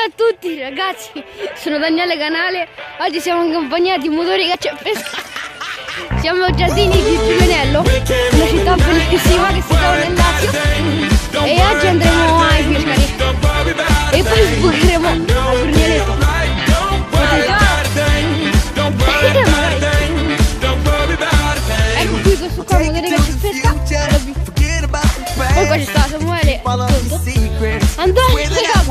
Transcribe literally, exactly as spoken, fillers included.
Ciao a tutti ragazzi, sono Daniele Canale, oggi siamo in compagnia di Motori Caccia e Pesca. Siamo ai giardini di Giuvenello, una città bellissima che si trova nel Lazio, e oggi andremo ai pescari e poi sbucheremo al Brunelletto. Ecco qui questo qua, Motori Caccia e Pesca. Poi qua ci sta Samuele, Antonio,